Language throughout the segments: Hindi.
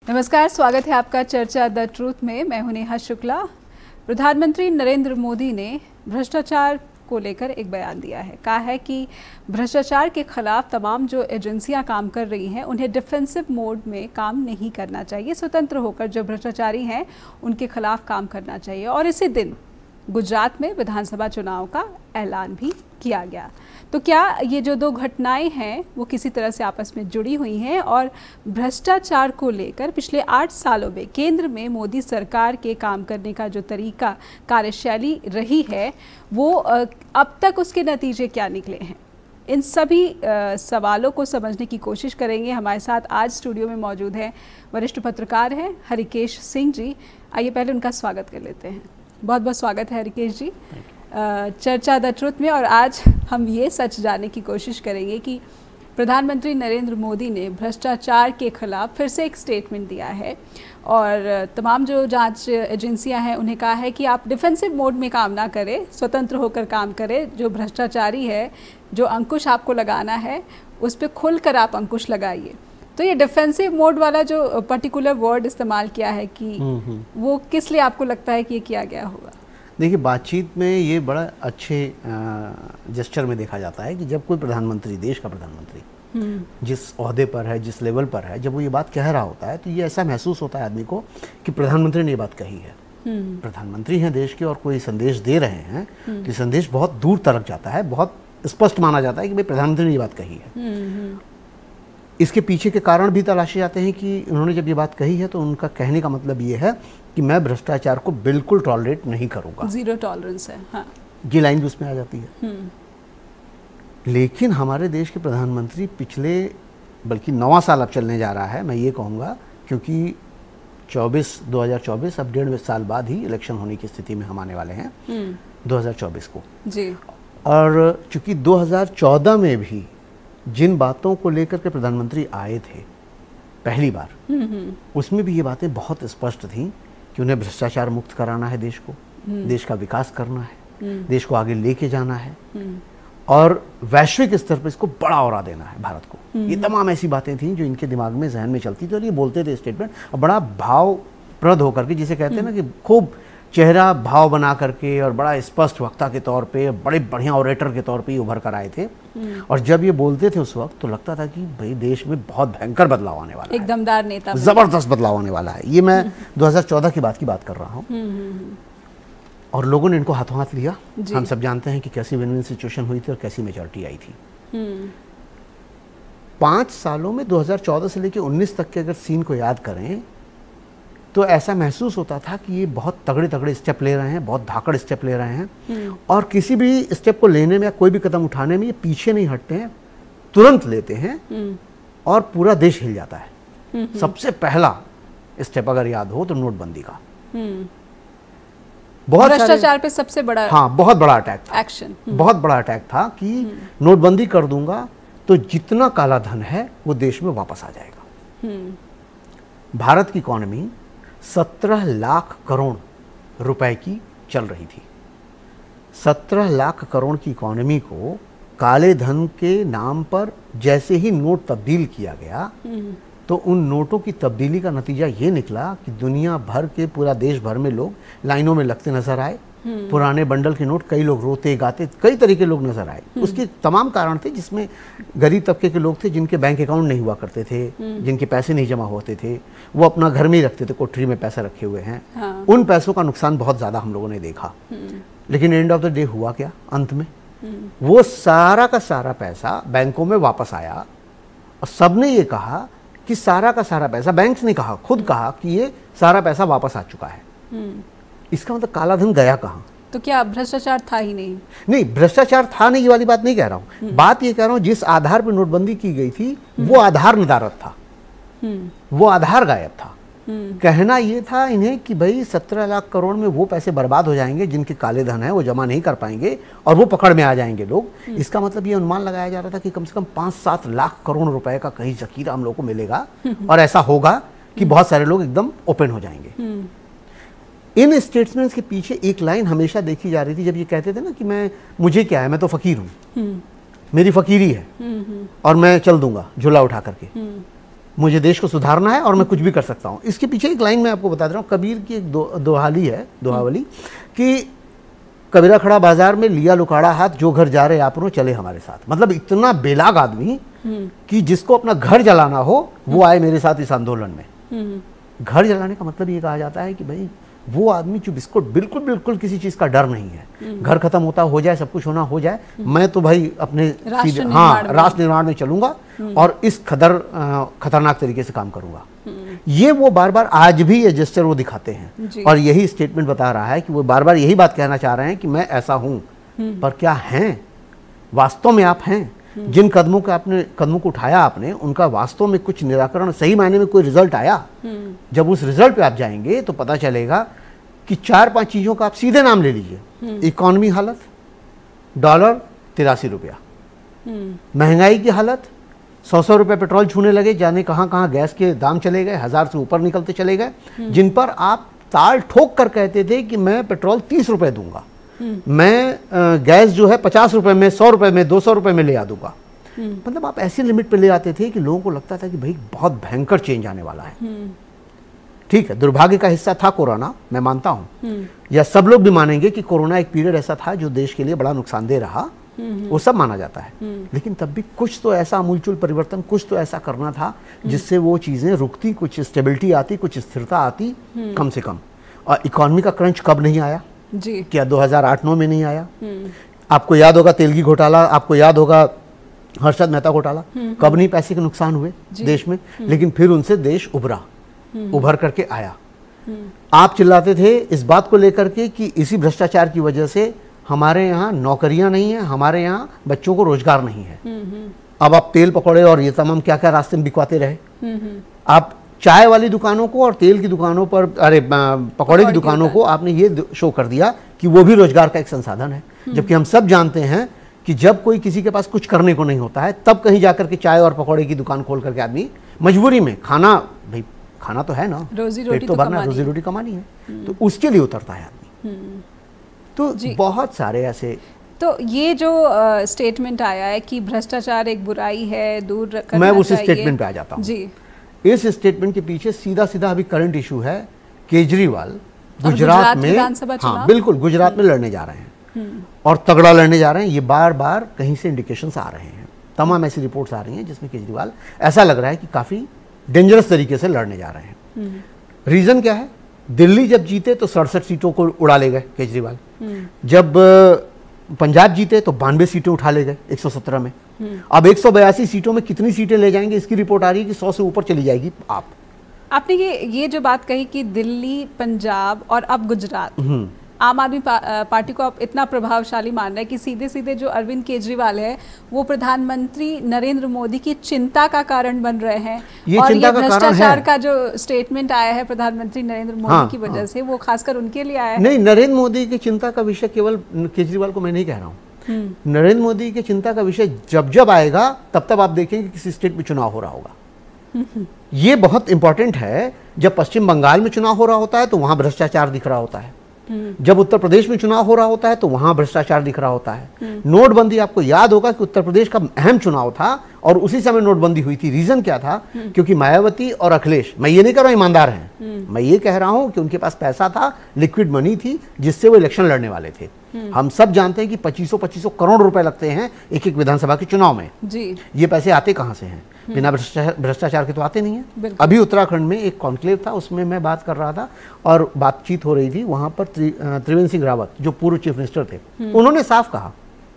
नमस्कार, स्वागत है आपका चर्चा द ट्रूथ में। मैं हूं नेहा शुक्ला। प्रधानमंत्री नरेंद्र मोदी ने भ्रष्टाचार को लेकर एक बयान दिया है। कहा है कि भ्रष्टाचार के खिलाफ तमाम जो एजेंसियां काम कर रही हैं उन्हें डिफेंसिव मोड में काम नहीं करना चाहिए, स्वतंत्र होकर जो भ्रष्टाचारी हैं उनके खिलाफ काम करना चाहिए। और इसी दिन गुजरात में विधानसभा चुनाव का ऐलान भी किया गया। तो क्या ये जो दो घटनाएं हैं वो किसी तरह से आपस में जुड़ी हुई हैं? और भ्रष्टाचार को लेकर पिछले 8 सालों में केंद्र में मोदी सरकार के काम करने का जो तरीका, कार्यशैली रही है, वो अब तक उसके नतीजे क्या निकले हैं? इन सभी सवालों को समझने की कोशिश करेंगे। हमारे साथ आज स्टूडियो में मौजूद हैं वरिष्ठ पत्रकार हैं हरिकेश सिंह जी। आइए पहले उनका स्वागत कर लेते हैं। बहुत बहुत स्वागत है हरिकेश जी चर्चा द ट्रुथ में। और आज हम ये सच जानने की कोशिश करेंगे कि प्रधानमंत्री नरेंद्र मोदी ने भ्रष्टाचार के खिलाफ फिर से एक स्टेटमेंट दिया है और तमाम जो जांच एजेंसियां हैं उन्हें कहा है कि आप डिफेंसिव मोड में काम ना करें, स्वतंत्र होकर काम करें। जो भ्रष्टाचारी है, जो अंकुश आपको लगाना है, उस पर खुलकर आप अंकुश लगाइए। तो ये डिफेंसिव मोड वाला जो पर्टिकुलर वर्ड इस्तेमाल किया है कि वो किस लिए आपको लगता है कि ये किया गया होगा? देखिए, बातचीत में ये बड़ा अच्छे जेस्चर में देखा जाता है कि जब कोई प्रधानमंत्री, देश का प्रधानमंत्री जिस ओहदे पर है, जिस लेवल पर है, जब वो ये बात कह रहा होता है तो ये ऐसा महसूस होता है आदमी को कि प्रधानमंत्री ने ये बात कही है। प्रधानमंत्री हैं देश के और कोई संदेश दे रहे हैं तो संदेश बहुत दूर तक जाता है, बहुत स्पष्ट माना जाता है कि भाई प्रधानमंत्री ने ये बात कही है। इसके पीछे के कारण भी तलाशे जाते हैं कि उन्होंने जब ये बात कही है तो उनका कहने का मतलब ये है कि मैं भ्रष्टाचार को बिल्कुल टॉलरेट नहीं करूंगा, जीरो टॉलरेंस है। हाँ। ये लाइन भी उसमें आ जाती है। लेकिन हमारे देश के प्रधानमंत्री पिछले, बल्कि 9वां साल अब चलने जा रहा है, मैं ये कहूँगा, क्योंकि 2024 अब 1.5 साल बाद ही इलेक्शन होने की स्थिति में हम आने वाले हैं 2024 को जी। और चूंकि 2014 में भी जिन बातों को लेकर के प्रधानमंत्री आए थे पहली बार, उसमें भी ये बातें बहुत स्पष्ट थीं कि उन्हें भ्रष्टाचार मुक्त कराना है देश को, देश का विकास करना है, देश को आगे लेके जाना है और वैश्विक स्तर पर इसको बड़ा औरा देना है भारत को। ये तमाम ऐसी बातें थीं जो इनके दिमाग में, जहन में चलती थी और ये बोलते थे स्टेटमेंट, और बड़ा भावप्रद होकर के, जिसे कहते हैं ना कि खूब चेहरा भाव बना करके और बड़ा स्पष्ट वक्ता के तौर पे, बड़े बढ़िया ऑरेटर के तौर पे उभर कर आए थे। और जब ये बोलते थे उस वक्त तो लगता था कि भाई देश में बहुत भयंकर बदलाव आने वाला है, एक दमदार नेता, जबरदस्त बदलाव आने वाला है। ये मैं 2014 की बात कर रहा हूँ। और लोगों ने इनको हाथों हाथ लिया। हम सब जानते हैं कि कैसी विन विन सिचुएशन हुई थी और कैसी मेजॉरिटी आई थी। 5 सालों में 2014 से लेकर 19 तक के अगर सीन को याद करें तो ऐसा महसूस होता था कि ये बहुत तगड़े स्टेप ले रहे हैं, बहुत धाकड़ स्टेप ले रहे हैं और किसी भी स्टेप को लेने में या कोई भी कदम उठाने में ये पीछे नहीं हटते हैं, तुरंत लेते हैं और पूरा देश हिल जाता है। सबसे पहला स्टेप अगर याद हो तो नोटबंदी का, बहुत भ्रष्टाचार पे सबसे बड़ा, हाँ, बहुत बड़ा अटैक था, एक्शन, बहुत बड़ा अटैक था कि नोटबंदी कर दूंगा तो जितना काला धन है वो देश में वापस आ जाएगा। भारत की इकॉनमी 17 लाख करोड़ रुपए की चल रही थी। 17 लाख करोड़ की इकॉनमी को काले धन के नाम पर जैसे ही नोट तब्दील किया गया तो उन नोटों की तब्दीली का नतीजा ये निकला कि दुनिया भर के, पूरा देश भर में लोग लाइनों में लगते नजर आए। पुराने बंडल के नोट कई लोग रोते गाते, कई तरह के लोग नजर आए। उसके तमाम कारण थे, जिसमें गरीब तबके के लोग थे जिनके बैंक अकाउंट नहीं हुआ करते थे, जिनके पैसे नहीं जमा होते थे, वो अपना घर में ही रखते थे, कोठरी में पैसे रखे हुए हैं। उन पैसों का नुकसान बहुत ज्यादा हम लोगों ने देखा। लेकिन एंड ऑफ द डे हुआ क्या? अंत में वो सारा का सारा पैसा बैंकों में वापस आया और सबने ये कहा कि सारा का सारा पैसा, बैंक्स ने कहा, खुद कहा कि ये सारा पैसा वापस आ चुका है। इसका मतलब काला धन गया कहाँ? तो क्या भ्रष्टाचार था ही नहीं? नहीं, भ्रष्टाचार था नहीं, ये वाली बात नहीं कह रहा हूँ। बात ये कह रहा हूँ जिस आधार पर नोटबंदी की गई थी वो आधार नदारत था, वो आधार गायब था। कहना ये था इन्हें कि भाई 17 लाख करोड़ में वो पैसे बर्बाद हो जाएंगे जिनके काले धन है, वो जमा नहीं कर पाएंगे और वो पकड़ में आ जाएंगे लोग। इसका मतलब ये अनुमान लगाया जा रहा था कि कम से कम 5-7 लाख करोड़ रुपए का कहीं जखीरा हम लोग को मिलेगा और ऐसा होगा कि बहुत सारे लोग एकदम ओपन हो जाएंगे। इन स्टेटमेंट्स के पीछे एक लाइन हमेशा देखी जा रही थी, जब ये कहते थे ना कि मुझे क्या है, मैं तो फकीर हूँ, मेरी फकीरी है और मैं चल दूंगा झोला उठा करके। मुझे देश को सुधारना है और मैं कुछ भी कर सकता हूँ। इसके पीछे एक लाइन मैं आपको बता दे रहा हूँ, कबीर की एक दोहाली है, दोहावली कि कबीरा खड़ा बाजार में लिया लुकाड़ा हाथ, जो घर जा रहे आपनो चले हमारे साथ। मतलब इतना बेलाग आदमी कि जिसको अपना घर जलाना हो वो आए मेरे साथ इस आंदोलन में। घर जलाने का मतलब ये कहा जाता है कि भाई वो आदमी जो बिल्कुल बिल्कुल बिल्कुल किसी चीज का डर नहीं है, घर खत्म होता हो जाए, सब कुछ होना हो जाए, मैं तो भाई अपने राष्ट्र निर्माण में चलूंगा और इस खतरनाक तरीके से काम करूंगा। ये वो बार बार आज भी ये जेस्चर वो दिखाते हैं और यही स्टेटमेंट बता रहा है कि वो बार बार यही बात कहना चाह रहे हैं कि मैं ऐसा हूं। पर क्या हैं वास्तव में? आप हैं जिन कदमों को उठाया आपने, उनका वास्तव में कुछ निराकरण, सही मायने में कोई रिजल्ट आया? जब उस रिजल्ट पे आप जाएंगे तो पता चलेगा कि 4-5 चीजों का आप सीधे नाम ले लीजिए। इकोनॉमी हालत, डॉलर 83 रुपया, महंगाई की हालत, 100 रुपए पेट्रोल छूने लगे, जाने कहां कहां गैस के दाम चले गए, 1000 से ऊपर निकलते चले गए, जिन पर आप ताल ठोक कर कहते थे कि मैं पेट्रोल 30 रुपए दूंगा, मैं गैस जो है 50 रुपए में, 100 रुपए में, 200 रुपए में ले आ दूंगा। मतलब आप ऐसी लिमिट पे ले आते थे कि लोगों को लगता था कि भाई बहुत भयंकर चेंज आने वाला है। ठीक है, दुर्भाग्य का हिस्सा था कोरोना, मैं मानता हूं, या सब लोग भी मानेंगे कि कोरोना एक पीरियड ऐसा था जो देश के लिए बड़ा नुकसानदेह रहा, वो सब माना जाता है। लेकिन तब भी कुछ तो ऐसा आमूलचूल परिवर्तन, कुछ तो ऐसा करना था जिससे वो चीजें रुकती, कुछ स्टेबिलिटी आती, कुछ स्थिरता आती कम से कम। और इकोनॉमी का क्रंच कब नहीं आया जी? क्या 2008-9 में नहीं आया? आपको याद होगा तेलगी घोटाला, आपको याद होगा हर्षद मेहता घोटाला, कब नहीं पैसे के नुकसान हुए देश में, लेकिन फिर उनसे देश उभर करके आया। आप चिल्लाते थे इस बात को लेकर के कि इसी भ्रष्टाचार की वजह से हमारे यहाँ नौकरियां नहीं है, हमारे यहाँ बच्चों को रोजगार नहीं है। अब आप तेल पकौड़े और ये तमाम क्या क्या रास्ते में बिकवाते रहे। आप चाय वाली दुकानों को और तेल की दुकानों पर, अरे पकौड़े की दुकानों को आपने ये शो कर दिया कि वो भी रोजगार का एक संसाधन है। जबकि हम सब जानते हैं कि जब कोई किसी के पास कुछ करने को नहीं होता है तब कहीं जाकर के चाय और पकौड़े की दुकान खोल करके आदमी मजबूरी में भाई खाना तो है ना, पेट तो भरना, रोजी रोटी कमानी है, तो उसके लिए उतरता है आदमी। तो बहुत सारे ऐसे। तो ये जो स्टेटमेंट आया है कि भ्रष्टाचार एक बुराई है, दूर करना चाहिए, मैं उस स्टेटमेंट पे आ जाता हूँ जी। इस स्टेटमेंट के पीछे सीधा सीधा अभी करंट इशू है, केजरीवाल गुजरात में, हाँ बिल्कुल, गुजरात में लड़ने जा रहे हैं और तगड़ा लड़ने जा रहे हैं। ये बार बार कहीं से इंडिकेशंस आ रहे हैं, तमाम ऐसी रिपोर्ट्स आ रही हैं जिसमें केजरीवाल ऐसा लग रहा है कि काफी डेंजरस तरीके से लड़ने जा रहे हैं। रीजन क्या है? दिल्ली जब जीते तो 67 सीटों को उड़ा ले गए केजरीवाल, जब पंजाब जीते तो 92 सीटें उठा ले गए 117 में, अब 182 सीटों में कितनी सीटें ले जाएंगे इसकी रिपोर्ट आ रही है कि 100 से ऊपर चली जाएगी। आपने ये जो बात कही कि दिल्ली, पंजाब और अब गुजरात, आम आदमी पार्टी को आप इतना प्रभावशाली मान रहे हैं कि सीधे सीधे जो अरविंद केजरीवाल है वो प्रधानमंत्री नरेंद्र मोदी की चिंता का कारण बन रहे हैं। और ये भ्रष्टाचार का जो स्टेटमेंट आया है प्रधानमंत्री नरेंद्र मोदी की वजह से, वो खासकर उनके लिए आया है। नहीं, नरेंद्र मोदी की चिंता का विषय केवल केजरीवाल को मैं नहीं कह रहा हूँ। नरेंद्र मोदी की चिंता का विषय जब जब आएगा तब तब आप देखेंगे किसी स्टेट में चुनाव हो रहा होगा। ये बहुत इंपॉर्टेंट है। जब पश्चिम बंगाल में चुनाव हो रहा होता है तो वहां भ्रष्टाचार दिख रहा होता है, जब उत्तर प्रदेश में चुनाव हो रहा होता है तो वहां भ्रष्टाचार दिख रहा होता है। नोटबंदी, आपको याद होगा कि उत्तर प्रदेश का अहम चुनाव था और उसी समय नोटबंदी हुई थी। रीजन क्या था? क्योंकि मायावती और अखिलेश, मैं ये नहीं कह रहा ईमानदार हैं, मैं ये कह रहा हूं कि उनके पास पैसा था, लिक्विड मनी थी, जिससे वो इलेक्शन लड़ने वाले थे। हम सब जानते हैं कि 2500 करोड़ रुपए लगते हैं एक एक विधानसभा के चुनाव में जी। ये पैसे आते कहां से हैं? बिना भ्रष्टाचार के तो आते नहीं है। अभी उत्तराखंड में एक कॉन्क्लेव था, उसमें मैं बात कर रहा था और बातचीत हो रही थी। वहां पर त्रिवेंद्र सिंह रावत जो पूर्व चीफ मिनिस्टर थे, उन्होंने साफ कहा,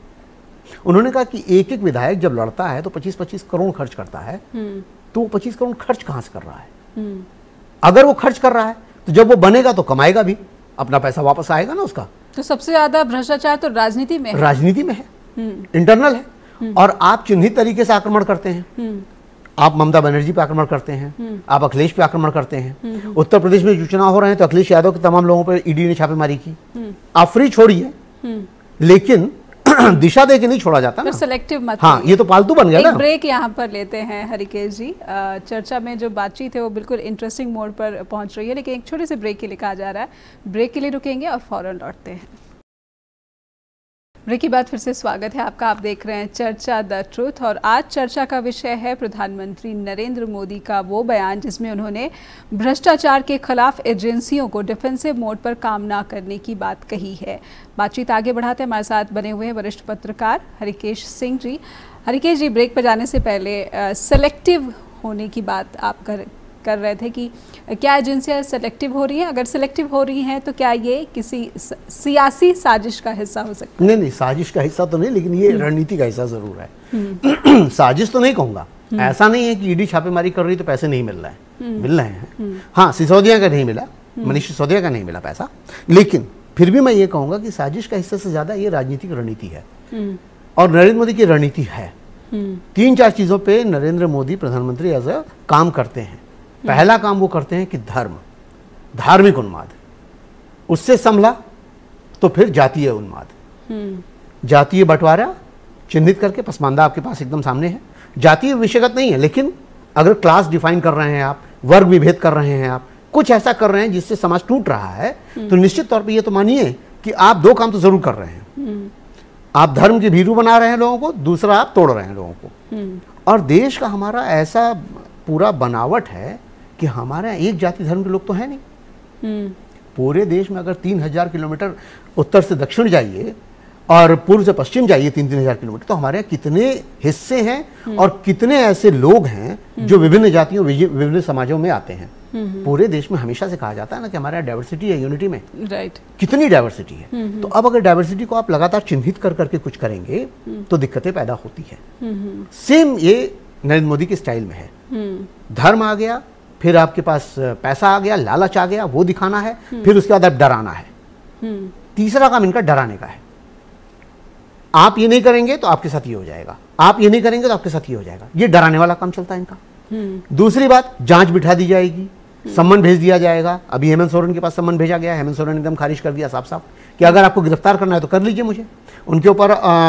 उन्होंने कहा कि एक एक विधायक जब लड़ता है तो 25-25 करोड़ खर्च करता है, तो वो 25 करोड़ खर्च कहां से कर रहा है? अगर वो खर्च कर रहा है तो जब वो बनेगा तो कमाएगा भी, अपना पैसा वापस आएगा ना उसका। तो सबसे ज्यादा भ्रष्टाचार तो राजनीति में है, राजनीति में है, इंटरनल है। और आप चिन्हित तरीके से आक्रमण करते हैं। आप ममता बनर्जी पे आक्रमण करते हैं, आप अखिलेश पे आक्रमण करते हैं। उत्तर प्रदेश में जो चुनाव हो रहे हैं तो अखिलेश यादव के तमाम लोगों पर ईडी ने छापेमारी की। आप फ्री छोड़िए, लेकिन दिशा दे के नहीं छोड़ा जाता ना, सिलेक्टिव मत। हाँ, ये तो पालतू बन गया ना। एक ब्रेक यहाँ पर लेते हैं हरिकेश जी। चर्चा में जो बातचीत है वो बिल्कुल इंटरेस्टिंग मोड पर पहुंच रही है, लेकिन एक छोटे से ब्रेक के लिए कहा जा रहा है। ब्रेक के लिए रुकेंगे और फौरन लौटते हैं। ब्रेक के बाद फिर से स्वागत है आपका। आप देख रहे हैं चर्चा द ट्रूथ और आज चर्चा का विषय है प्रधानमंत्री नरेंद्र मोदी का वो बयान जिसमें उन्होंने भ्रष्टाचार के खिलाफ एजेंसियों को डिफेंसिव मोड पर काम ना करने की बात कही है। बातचीत आगे बढ़ाते हैं, हमारे साथ बने हुए हैं वरिष्ठ पत्रकार हरिकेश सिंह जी। हरिकेश जी, ब्रेक पर जाने से पहले सेलेक्टिव होने की बात आप कर रहे थे कि क्या एजेंसियां सेलेक्टिव हो रही हैं? अगर सेलेक्टिव हो रही हैं तो क्या ये किसी सियासी साजिश का हिस्सा हो सकता है? नहीं, साजिश का हिस्सा तो नहीं, लेकिन ये रणनीति का हिस्सा जरूर है। साजिश तो नहीं कहूंगा। ऐसा नहीं है कि ईडी छापेमारी कर रही तो पैसे नहीं मिल रहे हैं, मिल रहे हैं। हाँ, सिसोदिया का नहीं मिला, मनीष सिसोदिया का नहीं मिला पैसा, लेकिन फिर भी मैं ये कहूंगा कि साजिश का हिस्सा से ज्यादा ये राजनीतिक रणनीति है और नरेंद्र मोदी की रणनीति है। 3-4 चीजों पे नरेंद्र मोदी प्रधानमंत्री एज अ काम करते हैं। पहला काम वो करते हैं कि धार्मिक उन्माद, उससे संभला तो फिर जातीय उन्माद, जातीय बंटवारा चिन्हित करके, पसमानदा आपके पास एकदम सामने है, जातीय विषयगत नहीं है, लेकिन अगर क्लास डिफाइन कर रहे हैं आप, वर्ग विभेद कर रहे हैं आप, कुछ ऐसा कर रहे हैं जिससे समाज टूट रहा है, तो निश्चित तौर पर ये तो मानिए कि आप 2 काम तो जरूर कर रहे हैं। आप धर्म की भीरू बना रहे हैं लोगों को, दूसरा आप तोड़ रहे हैं लोगों को। और देश का हमारा ऐसा पूरा बनावट है कि हमारे एक जाति धर्म के लोग तो है नहीं। पूरे देश में अगर 3000 किलोमीटर उत्तर से दक्षिण जाइए और पूर्व से पश्चिम जाइए 3-3000 किलोमीटर, तो हमारे यहाँ कितने हिस्से हैं और कितने ऐसे लोग हैं जो विभिन्न जातियों विभिन्न समाजों में आते हैं। पूरे देश में हमेशा से कहा जाता है ना कि हमारे यहाँ डाइवर्सिटी है यूनिटी में, राइट? कितनी डाइवर्सिटी है। तो अब अगर डाइवर्सिटी को आप लगातार चिन्हित कर करके कुछ करेंगे तो दिक्कतें पैदा होती है। सेम ये नरेंद्र मोदी के स्टाइल में है। धर्म आ गया, फिर आपके पास पैसा आ गया, लालच आ गया, वो दिखाना है, फिर उसके बाद अब डराना है। तीसरा काम इनका डराने का है। आप ये नहीं करेंगे तो आपके साथ ये हो जाएगा, आप ये नहीं करेंगे तो आपके साथ ये हो जाएगा। ये डराने वाला काम चलता है इनका। दूसरी बात, जांच बिठा दी जाएगी, सम्मन भेज दिया जाएगा। अभी हेमंत सोरेन के पास सम्मन भेजा गया, हेमंत सोरेन ने एकदम खारिज कर दिया साफ साफ कि अगर आपको गिरफ्तार करना है तो कर लीजिए मुझे। उनके ऊपर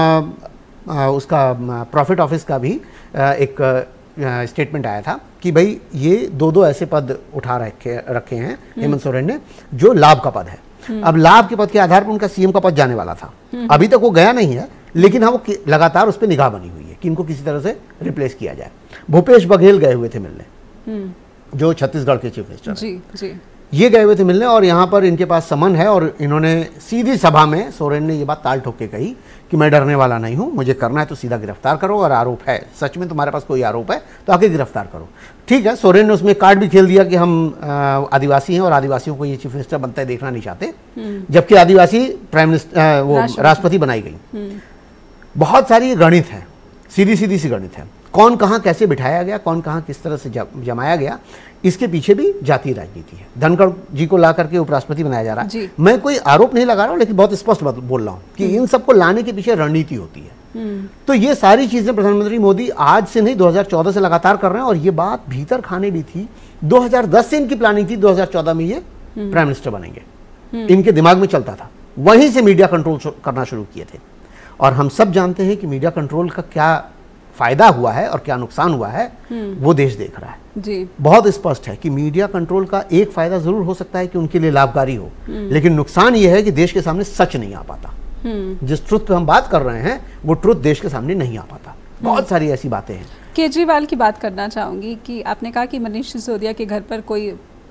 उसका प्रॉफिट ऑफिस का भी एक स्टेटमेंट आया था कि भाई ये 2 ऐसे पद उठा रखे हैं हेमंत सोरेन ने जो लाभ का पद है। अब लाभ के पद के आधार पर उनका सीएम का पद जाने वाला था, अभी तक वो गया नहीं है, लेकिन हाँ वो लगातार उस पर निगाह बनी हुई है कि इनको किसी तरह से रिप्लेस किया जाए। भूपेश बघेल गए हुए थे मिलने, जो छत्तीसगढ़ के चीफ मिनिस्टर जी जी, ये गए हुए थे मिलने और यहाँ पर इनके पास समन है और इन्होंने सीधी सभा में सोरेन ने ये बात ताल ठोक के कही कि मैं डरने वाला नहीं हूँ, मुझे करना है तो सीधा गिरफ्तार करो, और आरोप है सच में तुम्हारे पास कोई आरोप है तो आके गिरफ्तार करो। ठीक है, सोरेन ने उसमें कार्ड भी खेल दिया कि हम आदिवासी हैं और आदिवासियों को ये चीफ मिनिस्टर बनता है देखना नहीं चाहते, जबकि आदिवासी प्राइम मिनिस्टर वो राष्ट्रपति बनाई गई। बहुत सारी गणित है, सीधी सी गणित है। कौन कहाँ कैसे बिठाया गया, कौन कहाँ किस तरह से जमाया गया, इसके पीछे भी जातीय राजनीति है। धनखड़ जी को ला करके उपराष्ट्रपति बनाया जा रहा है। मैं कोई आरोप नहीं लगा रहा हूँ, लेकिन बहुत स्पष्ट बोल रहा हूँ कि इन सबको लाने के पीछे रणनीति होती है। तो ये सारी चीजें प्रधानमंत्री मोदी आज से नहीं 2014 से लगातार कर रहे हैं और ये बात भीतर खाने भी थी। 2010 से इनकी प्लानिंग थी, 2014 में ये प्राइम मिनिस्टर बनेंगे, इनके दिमाग में चलता था। वहीं से मीडिया कंट्रोल करना शुरू किए थे और हम सब जानते हैं कि मीडिया कंट्रोल का क्या फायदा हुआ है और क्या नुकसान हुआ है, वो देश देख रहा है जी। बहुत स्पष्ट है कि मीडिया कंट्रोल का एक फायदा जरूर हो सकता है कि उनके लिए लाभकारी हो, लेकिन नुकसान ये है कि देश के सामने सच नहीं आ पाता। जिस ट्रुथ पे हम बात कर रहे हैं वो ट्रुथ देश के सामने नहीं आ पाता। बहुत सारी ऐसी बातें हैं। केजरीवाल की बात करना चाहूंगी कि आपने कहा कि मनीष सिसोदिया के घर पर कोई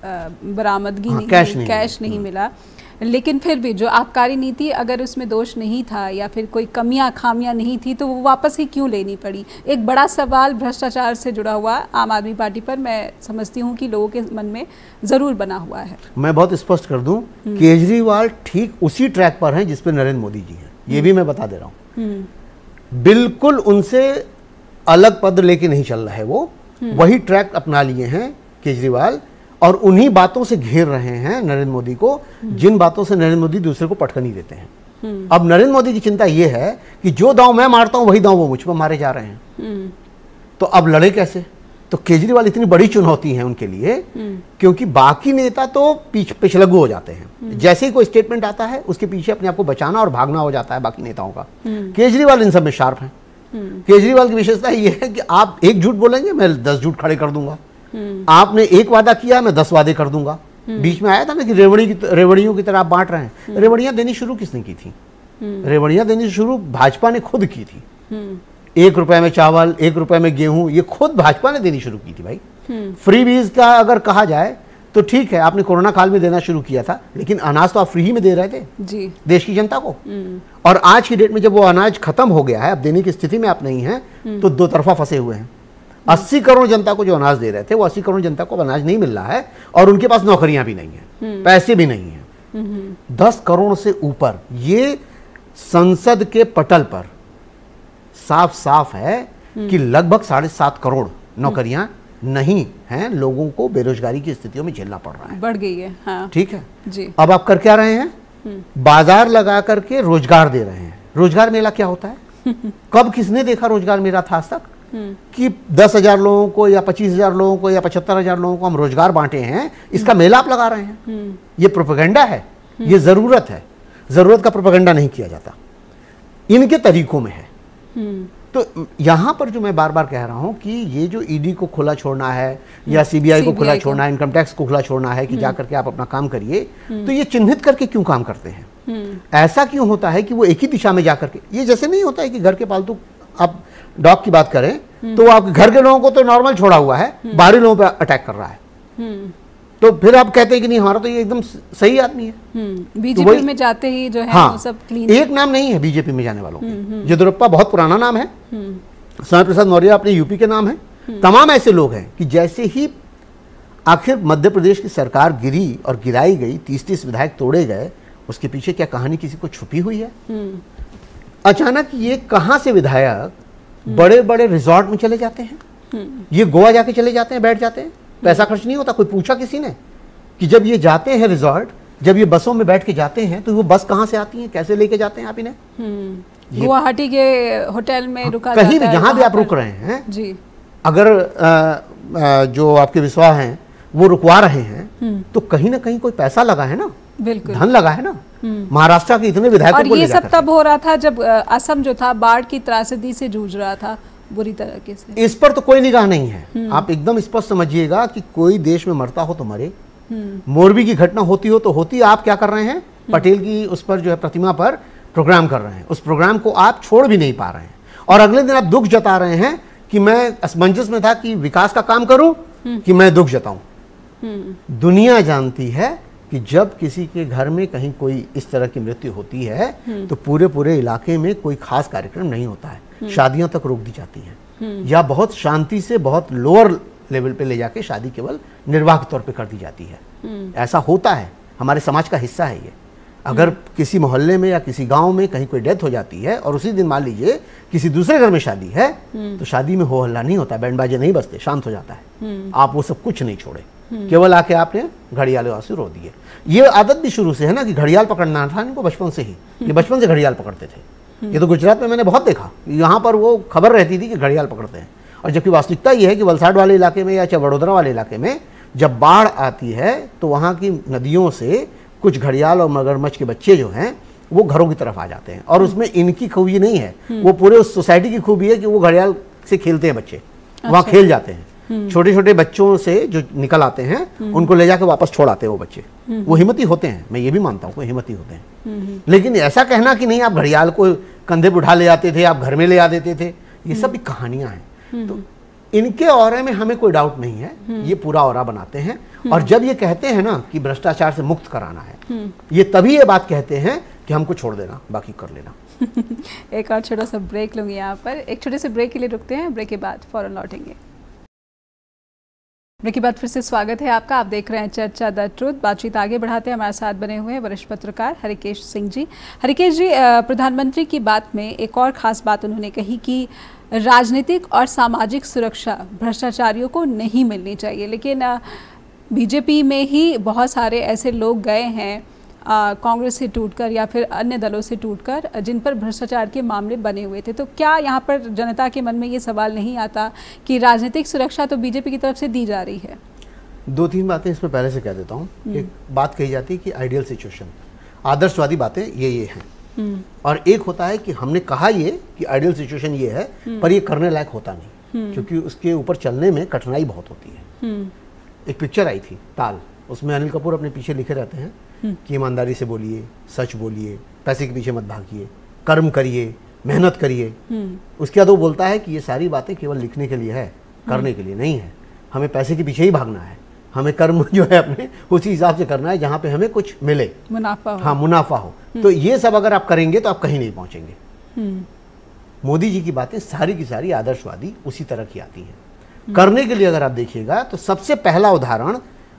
बरामदगी नहीं, कैश नहीं मिला, लेकिन फिर भी जो आबकारी नीति, अगर उसमें दोष नहीं था या फिर कोई कमियां खामियां नहीं थी तो वो वापस ही क्यों लेनी पड़ी? एक बड़ा सवाल भ्रष्टाचार से जुड़ा हुआ आम आदमी पार्टी पर मैं समझती हूँ कि लोगों के मन में जरूर बना हुआ है। मैं बहुत स्पष्ट कर दूं, केजरीवाल ठीक उसी ट्रैक पर हैं जिस पर नरेंद्र मोदी जी हैं, ये भी मैं बता दे रहा हूँ। बिल्कुल उनसे अलग पद लेके नहीं चल रहा है वो, वही ट्रैक अपना लिए हैं केजरीवाल और उन्हीं बातों से घेर रहे हैं नरेंद्र मोदी को, जिन बातों से नरेंद्र मोदी दूसरे को पटखनी देते हैं। अब नरेंद्र मोदी की चिंता यह है कि जो दांव मैं मारता हूं वही दांव वो मुझ पर मारे जा रहे हैं, तो अब लड़े कैसे? तो केजरीवाल इतनी बड़ी चुनौती है उनके लिए, क्योंकि बाकी नेता तो पिछलग्गू हो जाते हैं। जैसे ही कोई स्टेटमेंट आता है उसके पीछे अपने आप को बचाना और भागना हो जाता है बाकी नेताओं का। केजरीवाल इन सब में शार्प हैं। केजरीवाल की विशेषता ये है कि आप एक झूठ बोलेंगे मैं 10 झूठ खड़े कर दूंगा, आपने एक वादा किया मैं 10 वादे कर दूंगा। बीच में आया था ना कि रेवड़ियों की तरह आप बांट रहे हैं। रेवड़ियां देनी शुरू किसने की थी? रेवड़ियां देनी शुरू भाजपा ने खुद की थी। 1 रुपए में चावल, 1 रुपए में गेहूं, ये खुद भाजपा ने देनी शुरू की थी भाई। फ्री बीज का अगर कहा जाए तो ठीक है, आपने कोरोना काल में देना शुरू किया था, लेकिन अनाज तो आप फ्री ही में दे रहे थे जी देश की जनता को। और आज की डेट में जब वो अनाज खत्म हो गया है, अब देने की स्थिति में आप नहीं है, तो दो तरफा फंसे हुए हैं। 80 करोड़ जनता को जो अनाज दे रहे थे, वो 80 करोड़ जनता को अनाज नहीं मिल रहा है, और उनके पास नौकरियां भी नहीं है, पैसे भी नहीं है। 10 करोड़ से ऊपर, ये संसद के पटल पर साफ साफ है कि लगभग 7.5 करोड़ नौकरियां नहीं हैं, लोगों को बेरोजगारी की स्थितियों में झेलना पड़ रहा है, बढ़ गई है। हाँ। ठीक है जी। अब आप कर क्या रहे हैं? बाजार लगा करके रोजगार दे रहे हैं। रोजगार मेला क्या होता है? कब किसने देखा रोजगार मेला था आज तक कि 10,000 लोगों को या 25,000 लोगों को या 75,000 लोगों को हम रोजगार बांटे हैं, इसका मेला आप लगा रहे हैं। ये प्रोपेगेंडा है, ये जरूरत है। जरूरत का प्रोपेगेंडा नहीं किया जाता, इनके तरीकों में है। तो यहां पर जो मैं बार बार कह रहा हूं कि ये जो ईडी को खुला छोड़ना है या सीबीआई को खुला छोड़ना है, इनकम टैक्स को खुला छोड़ना है कि जाकर के आप अपना काम करिए, तो ये चिन्हित करके क्यों काम करते हैं? ऐसा क्यों होता है कि वो एक ही दिशा में जाकर के, ये जैसे नहीं होता है कि घर के पालतू, आप डॉग की बात करें तो आपके घर के लोगों को तो नॉर्मल छोड़ा हुआ है, बाहरी लोगों पर अटैक कर रहा है, तो फिर आप कहते हैं कि नहीं हमारा तो ये एकदम सही आदमी है। बीजेपी में जाते ही जो है हाँ, सब क्लीन। एक नाम नहीं है बीजेपी में जाने वालों के, येदियुरप्पा बहुत पुराना नाम है, स्वामी प्रसाद मौर्य अपने यूपी के नाम है, तमाम ऐसे लोग हैं कि जैसे ही आखिर मध्य प्रदेश की सरकार गिरी और गिराई गई, 30-30 विधायक तोड़े गए, उसके पीछे क्या कहानी किसी को छुपी हुई है? अचानक ये कहां से विधायक बड़े बड़े रिजॉर्ट में चले जाते हैं, ये गोवा जाके चले जाते हैं, बैठ जाते हैं, पैसा खर्च नहीं होता। कोई पूछा किसी ने कि जब ये जाते हैं रिजॉर्ट, जब ये बसों में बैठ के जाते हैं, तो वो बस कहां से आती है, कैसे लेके जाते हैं आप इन्हें? गुवाहाटी के होटल में रुका कहीं भी जहां भी आप रुक रहे हैं जी, अगर जो आपके विश्वास हैं वो रुकवा रहे हैं, तो कहीं ना कहीं कोई पैसा लगा है ना, बिल्कुल धन लगा है ना। महाराष्ट्र के इतने विधायकों और ये सब तब हो रहा था जब असम जो था बाढ़ की त्रासदी से जूझ रहा था बुरी तरीके से। इस पर तो कोई निगाह नहीं है। आप एकदम स्पष्ट समझिएगा कि कोई देश में मरता हो तो मरे, मोरबी की घटना होती हो तो होती। आप क्या कर रहे हैं? पटेल की उस पर जो है प्रतिमा पर प्रोग्राम कर रहे हैं, उस प्रोग्राम को आप छोड़ भी नहीं पा रहे हैं, और अगले दिन आप दुख जता रहे हैं कि मैं असमंजस में था कि विकास का काम करूं कि मैं दुख जताऊं। दुनिया जानती है कि जब किसी के घर में कहीं कोई इस तरह की मृत्यु होती है तो पूरे इलाके में कोई खास कार्यक्रम नहीं होता है, शादियां तक रोक दी जाती हैं, या बहुत शांति से बहुत लोअर लेवल पे ले जाके शादी केवल निर्वाह के तौर पे कर दी जाती है। ऐसा होता है, हमारे समाज का हिस्सा है ये। अगर किसी मोहल्ले में या किसी गांव में कहीं कोई डेथ हो जाती है और उसी दिन मान लीजिए किसी दूसरे घर में शादी है, तो शादी में हो हल्ला नहीं होता, बैंड बाजे नहीं बजते, शांत हो जाता है। आप वो सब कुछ नहीं छोड़े, केवल आके आपने घड़ियाल से रो दिए। ये आदत भी शुरू से है ना कि घड़ियाल पकड़ना था इनको बचपन से ही, ये बचपन से घड़ियाल पकड़ते थे। ये तो गुजरात में मैंने बहुत देखा, यहाँ पर वो खबर रहती थी कि घड़ियाल पकड़ते हैं, और जबकि वास्तविकता ये है कि वलसाड वाले इलाके में या चाहे वडोदरा वाले इलाके में जब बाढ़ आती है तो वहाँ की नदियों से कुछ घड़ियाल और मगरमच्छ के बच्चे जो हैं वो घरों की तरफ आ जाते हैं, और उसमें इनकी खूबी नहीं है, वो पूरे उस सोसाइटी की खूबी है कि वो घड़ियाल से खेलते हैं बच्चे, वहाँ खेल जाते हैं। छोटे छोटे बच्चों से जो निकल आते हैं उनको ले जाकर वापस छोड़ आते हैं वो बच्चे। वो हिम्मती होते हैं, मैं ये भी मानता हूँ, वो हिम्मती होते हैं। लेकिन ऐसा कहना कि नहीं आप घड़ियाल को कंधे पर उठा ले आते थे, आप घर में ले आ देते थे, ये सब भी कहानियां हैं। तो इनके औरे में हमें कोई डाउट नहीं है, ये पूरा औरा बनाते हैं। और जब ये कहते हैं ना कि भ्रष्टाचार से मुक्त कराना है, ये तभी ये बात कहते हैं कि हमको छोड़ देना, बाकी कर लेना। एक और छोटा सा ब्रेक लूंगी यहाँ पर, एक छोटे से ब्रेक के लिए रुकते हैं, ब्रेक के बाद फौरन लौटेंगे। ब्रेक के बाद फिर से स्वागत है आपका, आप देख रहे हैं चर्चा द ट्रुथ। बातचीत आगे बढ़ाते हैं, हमारे साथ बने हुए हैं वरिष्ठ पत्रकार हरिकेश सिंह जी। हरिकेश जी, प्रधानमंत्री की बात में एक और ख़ास बात उन्होंने कही कि राजनीतिक और सामाजिक सुरक्षा भ्रष्टाचारियों को नहीं मिलनी चाहिए, लेकिन बीजेपी में ही बहुत सारे ऐसे लोग गए हैं कांग्रेस से टूटकर या फिर अन्य दलों से टूटकर, जिन पर भ्रष्टाचार के मामले बने हुए थे। तो क्या यहाँ पर जनता के मन में ये सवाल नहीं आता कि राजनीतिक सुरक्षा तो बीजेपी की तरफ से दी जा रही है? 2-3 बातें इसमें पहले से कह देता हूँ। एक बात कही जाती है कि आइडियल सिचुएशन, आदर्शवादी बातें ये हैं, और एक होता है कि हमने कहा ये कि आइडियल सिचुएशन ये है, पर ये करने लायक होता नहीं, क्योंकि उसके ऊपर चलने में कठिनाई बहुत होती है। एक पिक्चर आई थी ताल, उसमें अनिल कपूर अपने पीछे लिखे रहते हैं कि ईमानदारी से बोलिए, सच बोलिए, पैसे के पीछे मत भागिए, कर्म करिए, मेहनत करिए। उसके बाद वो बोलता है कि ये सारी बातें केवल लिखने के लिए है, करने के लिए नहीं है। हमें पैसे के पीछे ही भागना है, हमें कर्म जो है अपने उसी हिसाब से करना है जहाँ पे हमें कुछ मिले, मुनाफा हो। हाँ, मुनाफा हो। तो ये सब अगर आप करेंगे तो आप कहीं नहीं पहुंचेंगे। मोदी जी की बातें सारी की सारी आदर्शवादी उसी तरह की आती हैं। करने के लिए अगर आप देखिएगा तो सबसे पहला उदाहरण,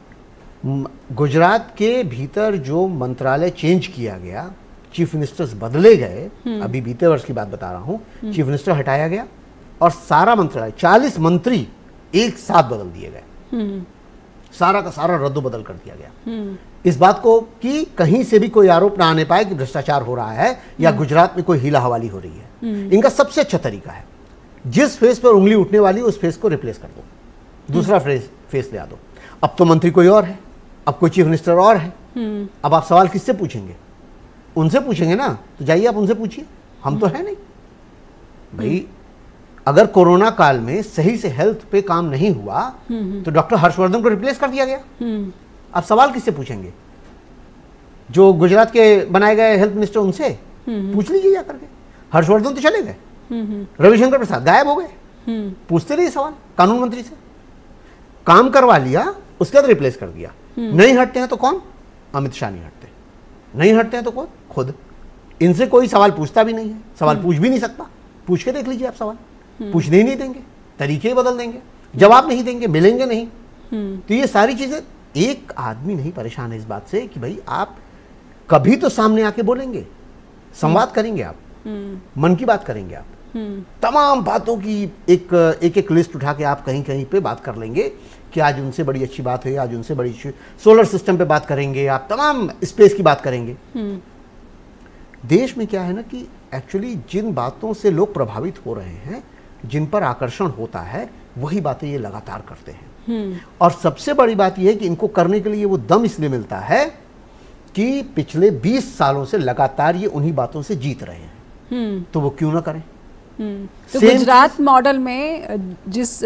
गुजरात के भीतर जो मंत्रालय चेंज किया गया, चीफ मिनिस्टर्स बदले गए, अभी बीते वर्ष की बात बता रहा हूं, चीफ मिनिस्टर हटाया गया और सारा मंत्रालय, 40 मंत्री एक साथ बदल दिए गए, सारा का सारा रद्द बदल कर दिया गया। इस बात को कि कहीं से भी कोई आरोप ना आने पाए कि भ्रष्टाचार हो रहा है या गुजरात में कोई हीला हवाली हो रही है। इनका सबसे अच्छा तरीका है, जिस फेस पर उंगली उठने वाली उस फेस को रिप्लेस कर दो, दूसरा फेस ले आ दो। अब तो मंत्री कोई और है, अब कोई चीफ मिनिस्टर और है, अब आप सवाल किससे पूछेंगे? उनसे पूछेंगे ना, तो जाइए आप उनसे पूछिए, हम तो है नहीं भाई। अगर कोरोना काल में सही से हेल्थ पे काम नहीं हुआ तो डॉक्टर हर्षवर्धन को रिप्लेस कर दिया गया। आप सवाल किससे पूछेंगे? जो गुजरात के बनाए गए हेल्थ मिनिस्टर, उनसे पूछ लीजिए जा करके। हर्षवर्धन तो चले गए, रविशंकर प्रसाद गायब हो गए, पूछते रहिए सवाल कानून मंत्री से। काम करवा लिया, उसके बाद रिप्लेस कर दिया। नहीं हटते हैं तो कौन? अमित शाह नहीं हटते, नहीं हटते हैं तो कौन? खुद। इनसे कोई सवाल पूछता भी नहीं है, सवाल पूछ भी नहीं सकता। पूछ के देख लीजिए आप सवाल, पूछने ही नहीं देंगे, तरीके ही बदल देंगे, जवाब नहीं देंगे, मिलेंगे नहीं। तो ये सारी चीजें, एक आदमी नहीं परेशान है इस बात से कि भाई आप कभी तो सामने आके बोलेंगे, संवाद करेंगे, आप मन की बात करेंगे, आप तमाम बातों की एक लिस्ट उठा के आप कहीं कहीं पे बात कर लेंगे कि आज उनसे बड़ी अच्छी बात हुई, आज उनसे बड़ी सोलर सिस्टम पे बात करेंगे, आप तमाम स्पेस की बात करेंगे। देश में क्या है ना कि एक्चुअली जिन बातों से लोग प्रभावित हो रहे हैं, जिन पर आकर्षण होता है, वही बातें ये लगातार करते हैं। और सबसे बड़ी बात यह है कि इनको करने के लिए वो दम इसलिए मिलता है कि पिछले 20 सालों से लगातार ये उन्हीं बातों से जीत रहे हैं, तो वो क्यों ना करें। तो गुजरात मॉडल में जिस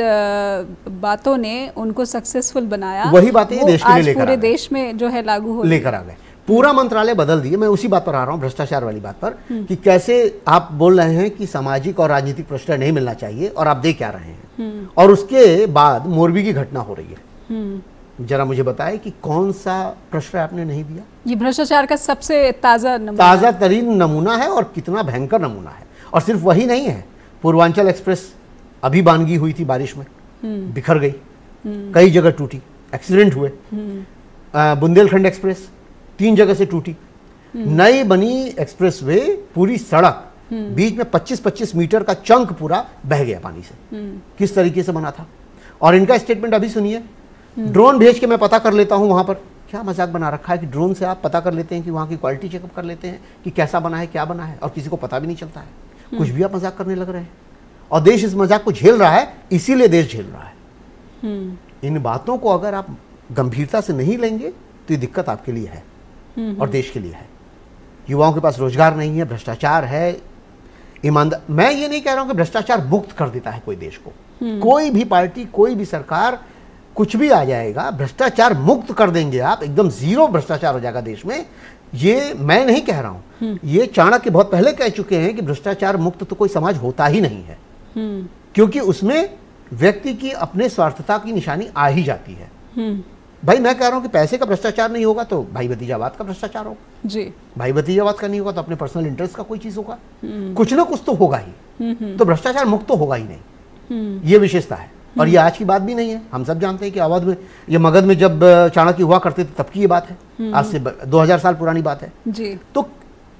बातों ने उनको सक्सेसफुल बनाया, वही बातें ये देश के लिए लेकर पूरे देश में जो है लागू हो लेकर आ गए। पूरा मंत्रालय बदल दिए। मैं उसी बात पर आ रहा हूँ, भ्रष्टाचार वाली बात पर, कि कैसे आप बोल रहे हैं कि सामाजिक और राजनीतिक भ्रष्टाचार नहीं मिलना चाहिए, और आप देख क्या रहे हैं। और उसके बाद मोरबी की घटना हो रही है। जरा मुझे बताएं कि कौन सा प्रश्रय आपने नहीं दिया? ये भ्रष्टाचार का सबसे ताजा तरीन नमूना है, और कितना भयंकर नमूना है। और सिर्फ वही नहीं है, पूर्वांचल एक्सप्रेस अभी बानगी हुई थी, बारिश में बिखर गई, कई जगह टूटी, एक्सीडेंट हुए। बुंदेलखंड एक्सप्रेस 3 जगह से टूटी। नई बनी एक्सप्रेसवे, पूरी सड़क बीच में 25-25 मीटर का चंक पूरा बह गया पानी से। किस तरीके से बना था। और इनका स्टेटमेंट अभी सुनिए, ड्रोन भेज के मैं पता कर लेता हूं वहां पर। क्या मजाक बना रखा है कि ड्रोन से आप पता कर लेते हैं कि वहां की क्वालिटी चेकअप कर लेते हैं कि कैसा बना है, क्या बना है, और किसी को पता भी नहीं चलता है। कुछ भी आप मजाक करने लग रहे हैं, और देश इस मजाक को झेल रहा है, इसीलिए देश झेल रहा है। इन बातों को अगर आप गंभीरता से नहीं लेंगे तो ये दिक्कत आपके लिए है और देश के लिए है। युवाओं के पास रोजगार नहीं है, भ्रष्टाचार है, ईमानदार। मैं ये नहीं कह रहा हूं कि भ्रष्टाचार मुक्त कर देता है कोई देश को। कोई भी पार्टी, कोई भी सरकार, कुछ भी आ जाएगा, भ्रष्टाचार मुक्त कर देंगे आप, एकदम जीरो भ्रष्टाचार हो जाएगा देश में। ये मैं नहीं कह रहा हूं, ये चाणक्य बहुत पहले कह चुके हैं कि भ्रष्टाचार मुक्त तो कोई समाज होता ही नहीं है, क्योंकि उसमें व्यक्ति की अपने स्वार्थता की निशानी आ ही जाती है। भाई मैं कह रहा हूं कि पैसे का भ्रष्टाचार नहीं होगा तो भाई भतीजावाद का भ्रष्टाचार होगा जी। भाई भतीजावाद का नहीं होगा तो अपने पर्सनल इंटरेस्ट का कोई चीज होगा, कुछ ना कुछ तो होगा ही। तो भ्रष्टाचार मुक्त तो होगा ही नहीं, ये विशेषता है। और ये आज की बात भी नहीं है, हम सब जानते हैं कि अवध में, ये मगध में जब चाणक्य हुआ करते थे तब की ये बात है, आज से 2000 साल पुरानी बात है जी। तो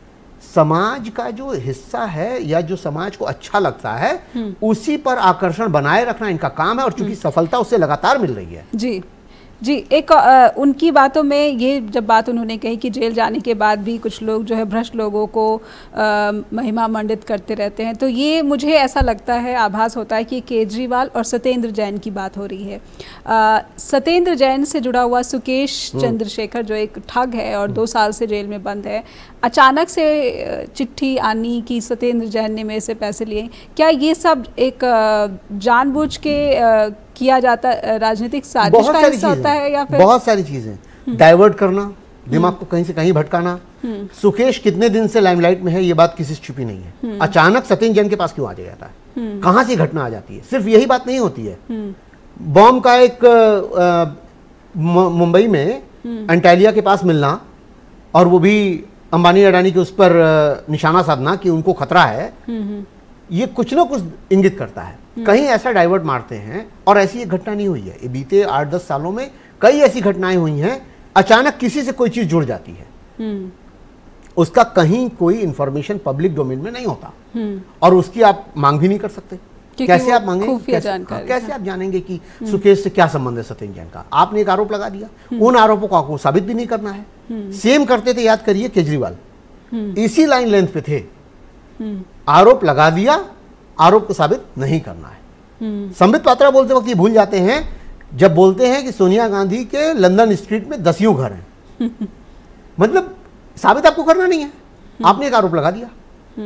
समाज का जो हिस्सा है या जो समाज को अच्छा लगता है, उसी पर आकर्षण बनाए रखना इनका काम है, और चूंकि सफलता उससे लगातार मिल रही है जी। जी, एक उनकी बातों में ये जब बात उन्होंने कही कि जेल जाने के बाद भी कुछ लोग जो है भ्रष्ट लोगों को महिमा मंडित करते रहते हैं, तो ये मुझे ऐसा लगता है, आभास होता है कि केजरीवाल और सत्येंद्र जैन की बात हो रही है। सत्येंद्र जैन से जुड़ा हुआ सुकेश चंद्रशेखर जो एक ठग है और 2 साल से जेल में बंद है, अचानक से चिट्ठी आनी कि सत्येंद्र जैन ने मेरे से पैसे लिए। क्या ये सब एक जानबूझ के किया जाता राजनीतिक साजिश का हिस्सा होता है, या फिर बहुत सारी चीजें डाइवर्ट करना, दिमाग को कहीं से कहीं भटकाना। सुकेश कितने दिन से लाइमलाइट में है, ये बात किसी से छुपी नहीं है। अचानक सत्येंद्र जैन के पास क्यों आ जाता है, कहां से घटना आ जाती है, सिर्फ यही बात नहीं होती है। बॉम्ब का एक मुंबई में अंटालिया के पास मिलना और वो भी अंबानी अडानी के उस पर निशाना साधना कि उनको खतरा है, ये कुछ ना कुछ इंगित करता है। कहीं ऐसा डाइवर्ट मारते हैं, और ऐसी एक घटना नहीं हुई है। ये बीते 8-10 सालों में कई ऐसी घटनाएं हुई हैं, अचानक किसी से कोई चीज जुड़ जाती है, उसका कहीं कोई इंफॉर्मेशन पब्लिक डोमेन में नहीं होता, और उसकी आप मांग भी नहीं कर सकते। कैसे आप मांगेंगे, कैसे आप जानेंगे कि सुकेश से क्या संबंध है सत्येंद्र जैन का? आपने एक आरोप लगा दिया, उन आरोपों को आपको साबित भी नहीं करना है। सेम करते थे, याद करिए, केजरीवाल इसी लाइन लेंथ पे थे, आरोप लगा दिया, आरोप को साबित नहीं करना है। संबित पात्रा बोलते वक्त ये भूल जाते हैं जब बोलते हैं कि सोनिया गांधी के लंदन स्ट्रीट में 10 घर हैं। मतलब साबित आपको करना नहीं है, आपने एक आरोप लगा दिया।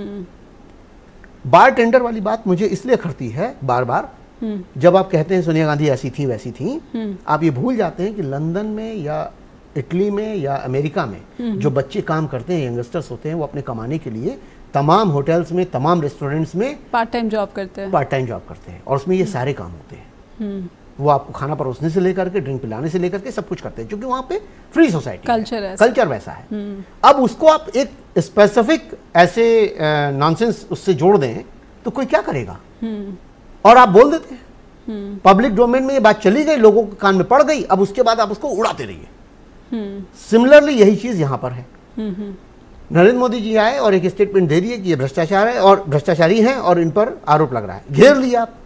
बार टेंडर वाली बात मुझे इसलिए खरती है बार बार, जब आप कहते हैं सोनिया गांधी ऐसी थी वैसी थी, आप ये भूल जाते हैं कि लंदन में या इटली में या अमेरिका में जो बच्चे काम करते हैं, यंगस्टर्स होते हैं, वो अपने कमाने के लिए तमाम होटल्स में, तमाम रेस्टोरेंट्स में पार्ट टाइम जॉब करते हैं, और उसमें ये सारे काम होते हैं। वो आपको खाना परोसने से लेकर के, ड्रिंक पिलाने से लेकर के सब कुछ करते हैं, क्योंकि वहां पे फ्री सोसाइटी, कल्चर वैसा है। अब उसको आप एक स्पेसिफिक ऐसे नॉनसेंस उससे जोड़ दें तो कोई क्या करेगा, और आप बोल देते हैं। पब्लिक डोमेन में ये बात चली गई, लोगों के कान में पड़ गई, अब उसके बाद आप उसको उड़ाते रहिए। सिमिलरली यही चीज यहां पर है। नरेंद्र मोदी जी आए और एक स्टेटमेंट दे दिए कि ये भ्रष्टाचार है और भ्रष्टाचारी हैं और इन पर आरोप लग रहा है, घेर लिया आप।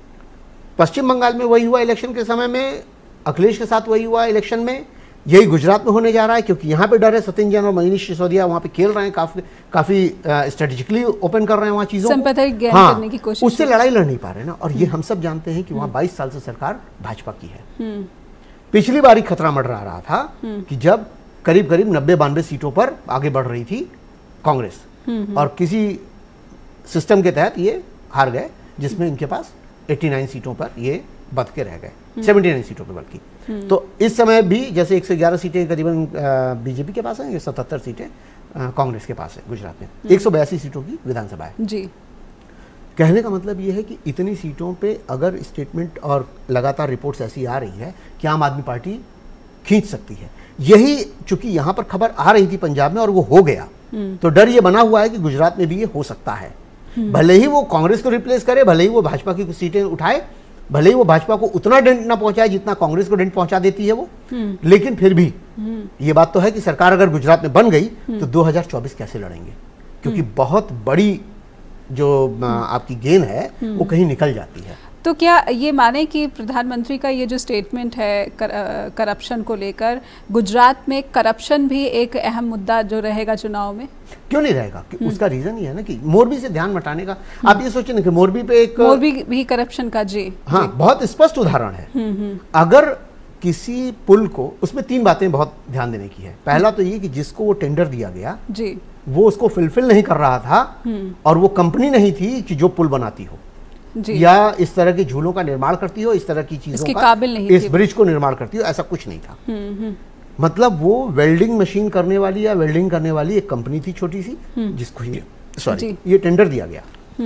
पश्चिम बंगाल में वही हुआ इलेक्शन के समय में, अखिलेश के साथ वही हुआ इलेक्शन में, यही गुजरात में होने जा रहा है, क्योंकि यहाँ पे डर है। सत्येंद्र जैन और मनीष सिसोदिया वहाँ पे खेल रहे हैं, काफी स्ट्रेटेजिकली ओपन कर रहे हैं वहाँ चीजों को, करने की कोशिश, उससे लड़ाई लड़ नहीं पा रहे ना। और ये हम सब जानते हैं कि वहाँ 22 साल से सरकार भाजपा की है। पिछली बार खतरा मंडरा रहा था कि जब करीब करीब 90-92 सीटों पर आगे बढ़ रही थी कांग्रेस, और किसी सिस्टम के तहत ये हार गए, जिसमें इनके पास 89 सीटों पर ये बच के रह गए, 79 सीटों पर बल्कि। तो इस समय भी जैसे 111 सीटें करीबन बीजेपी के पास हैं, 77 सीटें कांग्रेस के पास है गुजरात में, 182 सीटों की विधानसभा है जी। कहने का मतलब ये है कि इतनी सीटों पे अगर स्टेटमेंट और लगातार रिपोर्ट्स ऐसी आ रही है कि आम आदमी पार्टी खींच सकती है। यही चूंकि यहाँ पर खबर आ रही थी पंजाब में और वो हो गया, तो डर ये बना हुआ है कि गुजरात में भी ये हो सकता है। भले ही वो कांग्रेस को रिप्लेस करे, भले ही वो भाजपा की कुछ सीटें उठाए, भले ही वो भाजपा को उतना डेंट ना पहुंचाए जितना कांग्रेस को डेंट पहुंचा देती है वो, लेकिन फिर भी ये बात तो है कि सरकार अगर गुजरात में बन गई तो 2024 कैसे लड़ेंगे, क्योंकि बहुत बड़ी जो आपकी गेन है वो कहीं निकल जाती है। तो क्या ये माने कि प्रधानमंत्री का ये जो स्टेटमेंट है करप्शन को लेकर, गुजरात में करप्शन भी एक अहम मुद्दा जो रहेगा चुनाव में? क्यों नहीं रहेगा? उसका रीजन ये है ना कि मोरबी से ध्यान हटाने का। आप ये सोचें ना कि मोरबी पे एक मोरबी भी करप्शन का जी हाँ जी। बहुत स्पष्ट उदाहरण है। अगर किसी पुल को, उसमें 3 बातें बहुत ध्यान देने की है। पहला तो ये कि जिसको वो टेंडर दिया गया जी, वो उसको फुलफिल नहीं कर रहा था, और वो कंपनी नहीं थी कि जो पुल बनाती हो जी, या इस तरह के झूलों का निर्माण करती हो, इस तरह की चीजों का, इस ब्रिज को निर्माण करती हो, ऐसा कुछ नहीं था। मतलब वो वेल्डिंग मशीन करने वाली या वेल्डिंग करने वाली एक कंपनी थी छोटी सी, जिसको ये टेंडर दिया गया।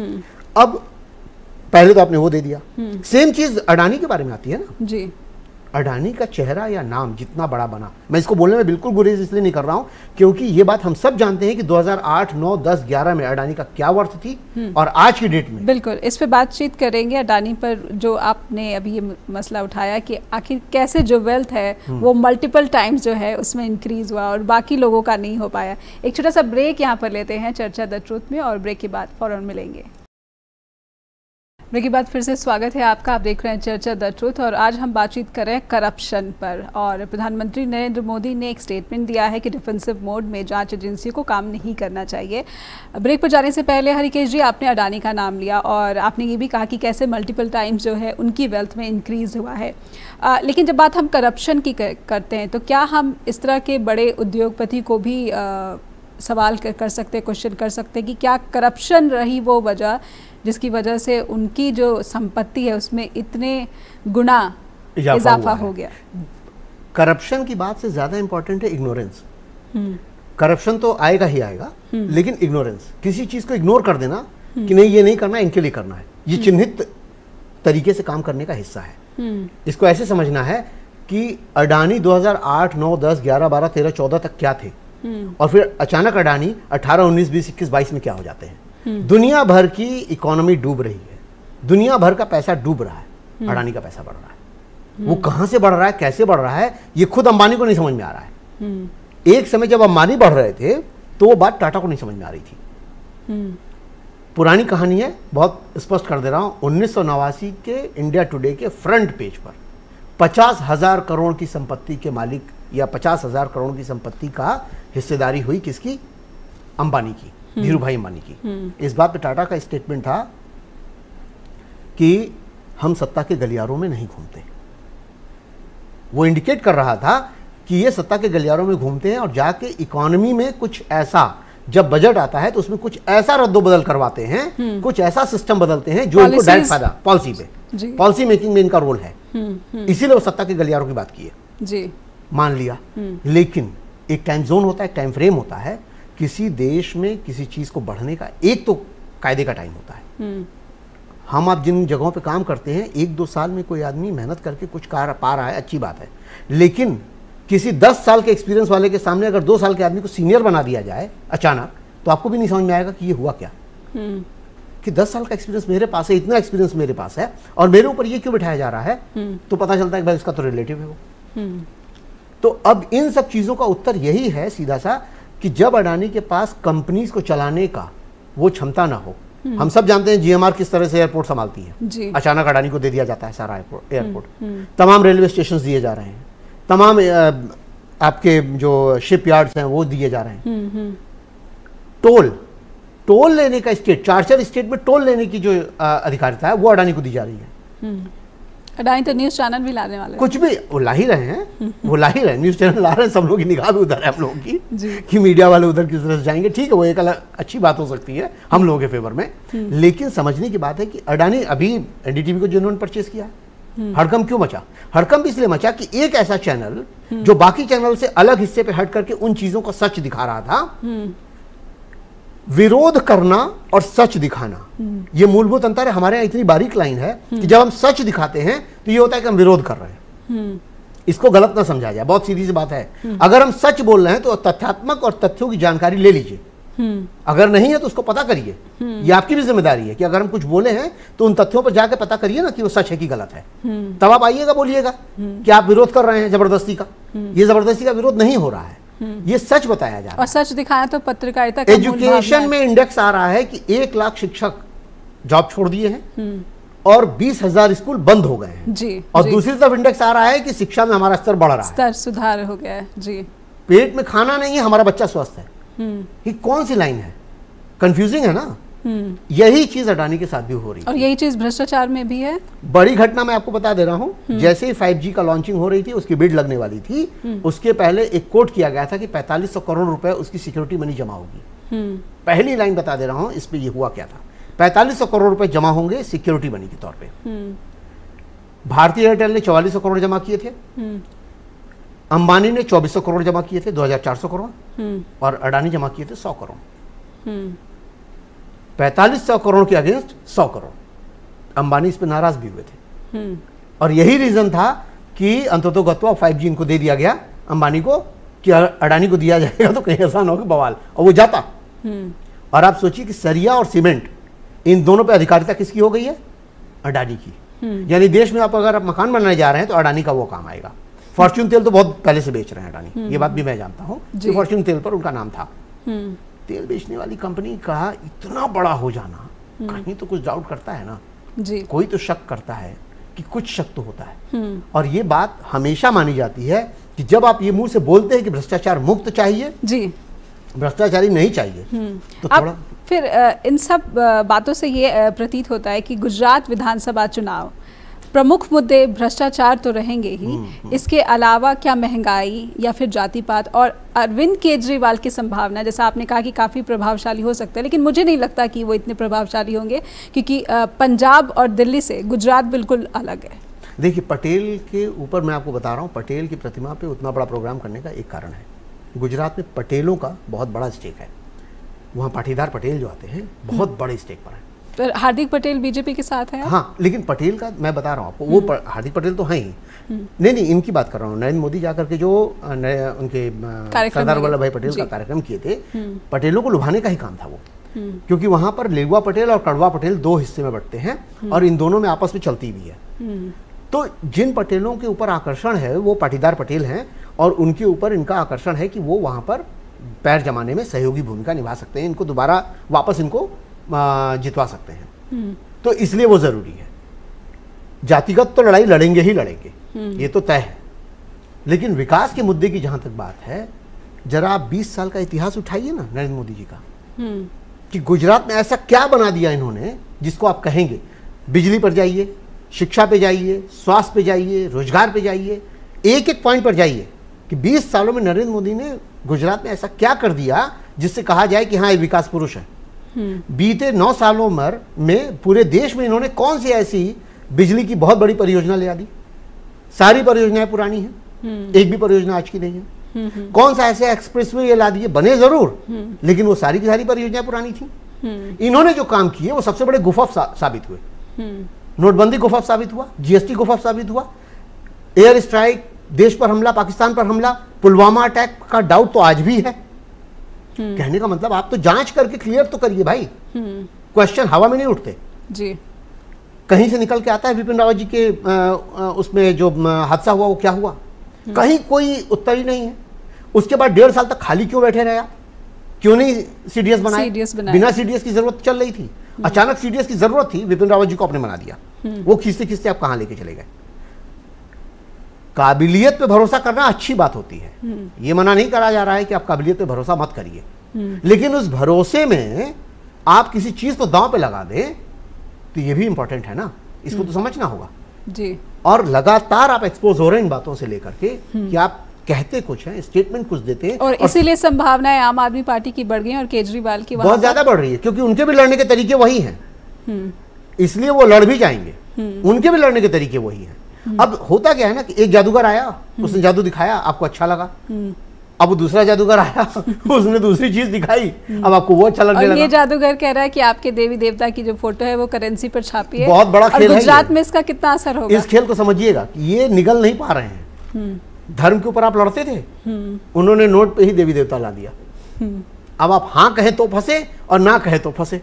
अब पहले तो आपने वो दे दिया। सेम चीज अडानी के बारे में आती है ना जी। अडानी का चेहरा या नाम जितना बड़ा बना, मैं इसको बोलने में बिल्कुल गुरेज इसलिए नहीं कर रहा हूं क्योंकि ये बात हम सब जानते हैं कि 2008, 9, 10, 11 में अडानी का क्या वर्थ थी और आज की डेट में। बिल्कुल, इस पे बातचीत करेंगे। अडानी पर जो आपने अभी ये मसला उठाया कि आखिर कैसे जो वेल्थ है वो मल्टीपल टाइम्स जो है उसमें इंक्रीज हुआ और बाकी लोगों का नहीं हो पाया। एक छोटा सा ब्रेक यहाँ पर लेते हैं चर्चा द ट्रूथ में, और ब्रेक के बाद फौरन मिलेंगे। ब्रेक के बाद फिर से स्वागत है आपका। आप देख रहे हैं चर्चा द ट्रूथ, और आज हम बातचीत कर रहे हैं करप्शन पर। और प्रधानमंत्री नरेंद्र मोदी ने एक स्टेटमेंट दिया है कि डिफेंसिव मोड में जांच एजेंसियों को काम नहीं करना चाहिए। ब्रेक पर जाने से पहले हरिकेश जी, आपने अडानी का नाम लिया और आपने ये भी कहा कि कैसे मल्टीपल टाइम्स जो है उनकी वेल्थ में इंक्रीज हुआ है। लेकिन जब बात हम करप्शन की करते हैं तो क्या हम इस तरह के बड़े उद्योगपति को भी सवाल कर सकते, क्वेश्चन कर सकते कि क्या करप्शन रही वो वजह जिसकी वजह से उनकी जो संपत्ति है उसमें इतने गुना इजाफा हो गया? करप्शन की बात से ज्यादा इंपॉर्टेंट है इग्नोरेंस। करप्शन तो आएगा ही आएगा, लेकिन इग्नोरेंस, किसी चीज को इग्नोर कर देना कि नहीं ये नहीं करना, इनके लिए करना है, ये चिन्हित तरीके से काम करने का हिस्सा है। इसको ऐसे समझना है कि अडानी 2008, 9, 10, 11, 12, 13, 14 तक क्या थे, और फिर अचानक अडानी 18, 19, 20, 21, 22 में क्या हो जाते हैं। दुनिया भर की इकोनॉमी डूब रही है, दुनिया भर का पैसा डूब रहा है, अडानी का पैसा बढ़ रहा है। वो कहां से बढ़ रहा है, कैसे बढ़ रहा है, ये खुद अंबानी को नहीं समझ में आ रहा है। एक समय जब अंबानी बढ़ रहे थे तो वो बात टाटा को नहीं समझ में आ रही थी। पुरानी कहानी है, बहुत स्पष्ट कर दे रहा हूं। 1989 के इंडिया टुडे के फ्रंट पेज पर 50,000 करोड़ की संपत्ति के मालिक या 50,000 करोड़ की संपत्ति का हिस्सेदारी हुई किसकी? अंबानी की, धीरू भाई अंबानी की। इस बात पे टाटा का स्टेटमेंट था कि हम सत्ता के गलियारों में नहीं घूमते। वो इंडिकेट कर रहा था कि ये सत्ता के गलियारों में घूमते हैं और जाके इकोनॉमी में कुछ ऐसा, जब बजट आता है तो उसमें कुछ ऐसा रद्दोबदल करवाते हैं, कुछ ऐसा सिस्टम बदलते हैं जो इनको डायरेक्ट फायदा, पॉलिसी पे, पॉलिसी मेकिंग में इनका रोल है। इसीलिए वो सत्ता के गलियारों की बात की है जी, मान लिया। लेकिन एक टाइम जोन होता है, एक टाइम फ्रेम होता है। किसी देश में किसी चीज को बढ़ने का एक तो कायदे का टाइम होता है। हम आप जिन जगहों पे काम करते हैं, 1-2 साल में कोई आदमी मेहनत करके कुछ पा रहा है, अच्छी बात है। लेकिन किसी 10 साल के एक्सपीरियंस वाले के सामने अगर 2 साल के आदमी को सीनियर बना दिया जाए अचानक, तो आपको भी नहीं समझ में आएगा कि ये हुआ क्या। कि 10 साल का एक्सपीरियंस मेरे पास है, इतना एक्सपीरियंस मेरे पास है, और मेरे ऊपर ये क्यों बिठाया जा रहा है। तो पता चलता है कि भाई उसका तो रिलेटिव है वो। तो अब इन सब चीजों का उत्तर यही है सीधा सा, कि जब अडानी के पास कंपनीज को चलाने का वो क्षमता ना हो। हम सब जानते हैं जीएमआर किस तरह से एयरपोर्ट संभालती है। अचानक अडानी को दे दिया जाता है सारा एयरपोर्ट, तमाम रेलवे स्टेशन दिए जा रहे हैं, तमाम आपके जो शिप यार्ड्स हैं वो दिए जा रहे हैं। टोल लेने का स्टेट, 4 स्टेट में टोल लेने की जो अधिकारिता है वो अडानी को दी जा रही है। अडानी तो न्यूज चैनल भी लाने वाले, कुछ भी वो ला ही रहे हैं, वो ला ही रहे हैं, न्यूज चैनल ला रहे हैं, सब लोग की निगाह भी उधर है हम लोगों की कि मीडिया वाले उधर किस तरह से जाएंगे। ठीक है, वो एक अलग अच्छी बात हो सकती है हम लोगों के फेवर में, लेकिन समझने की बात है कि अडानी अभी एनडीटीवी को जिन्होंने परचेज किया, हड़कंप क्यों मचा? हड़कंप इसलिए मचा कि एक ऐसा चैनल जो बाकी चैनल से अलग हिस्से पे हट करके उन चीजों का सच दिखा रहा था। विरोध करना और सच दिखाना, ये मूलभूत अंतर है। हमारे यहाँ इतनी बारीक लाइन है कि जब हम सच दिखाते हैं तो ये होता है कि हम विरोध कर रहे हैं। इसको गलत ना समझा जाए, बहुत सीधी सी बात है। अगर हम सच बोल रहे हैं तो तथ्यात्मक और तथ्यों की जानकारी ले लीजिए, अगर नहीं है तो उसको पता करिए। ये आपकी भी जिम्मेदारी है कि अगर हम कुछ बोले हैं तो उन तथ्यों पर जाकर पता करिए ना कि वो सच है कि गलत है। तब आप आइएगा, बोलिएगा कि आप विरोध कर रहे हैं जबरदस्ती का। ये जबरदस्ती का विरोध नहीं हो रहा है, ये सच बताया जा रहा है। और सच दिखाया तो पत्रकारिता का एजुकेशन में इंडेक्स आ रहा है कि 1 लाख शिक्षक जॉब छोड़ दिए हैं और 20,000 स्कूल बंद हो गए हैं जी। और दूसरी तरफ इंडेक्स आ रहा है कि शिक्षा में हमारा स्तर बढ़ रहा है, स्तर सुधार हो गया है जी। पेट में खाना नहीं है, हमारा बच्चा स्वस्थ है। ये कौन सी लाइन है? कंफ्यूजिंग है ना। यही चीज अडानी के साथ भी हो रही है, और यही चीज भ्रष्टाचार में भी है। बड़ी घटना मैं आपको बता दे रहा हूं, जैसे ही 5G का लॉन्चिंग हो रही थी, उसकी बिड लगने वाली थी, उसके पहले एक कोट किया गया था कि 4500 करोड़ रुपए उसकी सिक्योरिटी मनी जमा होगी। पहली लाइन बता दे रहा हूं, इस पे ये हुआ क्या था। 4500 करोड़ रुपए जमा होंगे सिक्योरिटी मनी के तौर पे। भारतीय एयरटेल ने 4400 करोड़ जमा किए थे, अंबानी ने 2400 करोड़ जमा किए थे, 2400 करोड़, और अडानी जमा किए थे 100 करोड़। 4500 करोड़ के अगेंस्ट 100 करोड़। अंबानी इस पे नाराज भी हुए थे, और यही रीजन था कि अंततोगत्वा 5G इनको दे दिया गया अंबानी को, कि अडानी को दिया जाएगा तो कहीं ऐसा ना हो कि बवाल, और वो जाता। और आप सोचिए कि सरिया और सीमेंट, इन दोनों पे अधिकारिता किसकी हो गई है? अडानी की। यानी देश में आप अगर मकान बनाने जा रहे हैं तो अडानी का वो काम आएगा। फॉर्च्यून तेल तो बहुत पहले से बेच रहे हैं अडानी, ये बात भी मैं जानता हूं कि फॉर्च्यून तेल पर उनका नाम था। तेल बेचने वाली कंपनी का इतना बड़ा हो जाना, कहीं तो कुछ डाउट करता है ना जी। कोई तो शक करता है कि कुछ शक तो होता है। और ये बात हमेशा मानी जाती है कि जब आप ये मुंह से बोलते हैं कि भ्रष्टाचार मुक्त चाहिए जी, भ्रष्टाचारी नहीं चाहिए, तो थोड़ा फिर इन सब बातों से ये प्रतीत होता है कि गुजरात विधानसभा चुनाव प्रमुख मुद्दे भ्रष्टाचार तो रहेंगे ही, इसके अलावा क्या महंगाई या फिर जातिपात और अरविंद केजरीवाल की संभावना, जैसा आपने कहा कि काफ़ी प्रभावशाली हो सकता है, लेकिन मुझे नहीं लगता कि वो इतने प्रभावशाली होंगे, क्योंकि पंजाब और दिल्ली से गुजरात बिल्कुल अलग है। देखिए, पटेल के ऊपर मैं आपको बता रहा हूँ, पटेल की प्रतिमा पे उतना बड़ा प्रोग्राम करने का एक कारण है, गुजरात में पटेलों का बहुत बड़ा स्टेक है। वहाँ पाटीदार पटेल जो आते हैं बहुत बड़े स्टेक पर हैं। पर हार्दिक पटेल बीजेपी के साथ है? हाँ, लेकिन पटेल का मैं बता रहा हूँ आपको, वो हार्दिक पटेल तो हैं ही। नहीं, इनकी बात कर रहा हूँ। नरेंद्र मोदी जाकर के जो उनके सरदार वल्लभ भाई पटेल का कार्यक्रम किए थे, पटेलों को लुभाने का ही काम था वो। क्योंकि वहाँ पर लेगुआ पटेल और कड़वा पटेल 2 हिस्से में बंटते हैं और इन दोनों में आपस में चलती भी है। तो जिन पटेलों के ऊपर आकर्षण है वो पाटीदार पटेल हैं और उनके ऊपर इनका आकर्षण है कि वो वहाँ पर पैर जमाने में सहयोगी भूमिका निभा सकते हैं, इनको दोबारा वापस इनको जितवा सकते हैं। तो इसलिए वो जरूरी है। जातिगत तो लड़ाई लड़ेंगे ही लड़ेंगे, ये तो तय है। लेकिन विकास के मुद्दे की जहां तक बात है, जरा आप 20 साल का इतिहास उठाइए ना नरेंद्र मोदी जी का, कि गुजरात में ऐसा क्या बना दिया इन्होंने जिसको आप कहेंगे। बिजली पर जाइए, शिक्षा पे जाइए, स्वास्थ्य पे जाइए, रोजगार पे जाइए, एक एक पॉइंट पर जाइए कि 20 सालों में नरेंद्र मोदी ने गुजरात में ऐसा क्या कर दिया जिससे कहा जाए कि हाँ ये विकास पुरुष है। बीते 9 सालों में पूरे देश में इन्होंने कौन सी ऐसी बिजली की बहुत बड़ी परियोजना ले दी? सारी परियोजनाएं पुरानी हैं, एक भी परियोजना आज की नहीं है। कौन सा ऐसे एक्सप्रेसवे ये ला दिए? बने जरूर, लेकिन वो सारी की सारी परियोजनाएं पुरानी थी। इन्होंने जो काम किए वो सबसे बड़े गुफा साबित हुए। नोटबंदी गुफा साबित हुआ, जीएसटी गुफा साबित हुआ, एयर स्ट्राइक, देश पर हमला, पाकिस्तान पर हमला, पुलवामा अटैक का डाउट तो आज भी है। कहने का मतलब आप तो जांच करके क्लियर तो करिए भाई। क्वेश्चन हवा में नहीं उठते जी। कहीं से निकल के आता है विपिन रावत जी के उसमें जो हादसा हुआ वो क्या हुआ, कहीं कोई उत्तर ही नहीं है। उसके बाद 1.5 साल तक खाली क्यों बैठे रहे आप? क्यों नहीं सीडीएस बनाए? बिना सीडीएस की जरूरत चल रही थी, अचानक सीडीएस की जरूरत थी, विपिन रावत जी को आपने बना दिया। वो खींचते खींचते आप कहां लेके चले गए? काबिलियत पे भरोसा करना अच्छी बात होती है, ये मना नहीं करा जा रहा है कि आप काबिलियत पे भरोसा मत करिए, लेकिन उस भरोसे में आप किसी चीज को दांव पे लगा दें तो ये भी इंपॉर्टेंट है ना, इसको तो समझना होगा जी। और लगातार आप एक्सपोज हो रहे हैं इन बातों से लेकर के कि आप कहते कुछ हैं, स्टेटमेंट कुछ देते हैं, और इसीलिए संभावनाएं आम आदमी पार्टी की बढ़ गई और केजरीवाल की बहुत ज्यादा बढ़ रही है, क्योंकि उनके भी लड़ने के तरीके वही हैं, इसलिए वो लड़ भी जाएंगे। उनके भी लड़ने के तरीके वही हैं। अब होता क्या है ना कि एक जादूगर आया, उसने जादू दिखाया, आपको अच्छा लगा। अब वो दूसरा जादूगर आया, उसने दूसरी चीज दिखाई, अब आपको वो अच्छा लगने लगा। ये जादूगर कह रहा है कि आपके देवी देवता की जो फोटो है वो करेंसी पर छापी है। बहुत बड़ा खेल है। गुजरात में इसका कितना असर होगा? इस खेल को समझिएगा कि ये निगल नहीं पा रहे हैं। धर्म के ऊपर आप लड़ते थे, उन्होंने नोट पे ही देवी देवता ला दिया। अब आप हाँ कहें तो फंसे और ना कहें तो फंसे।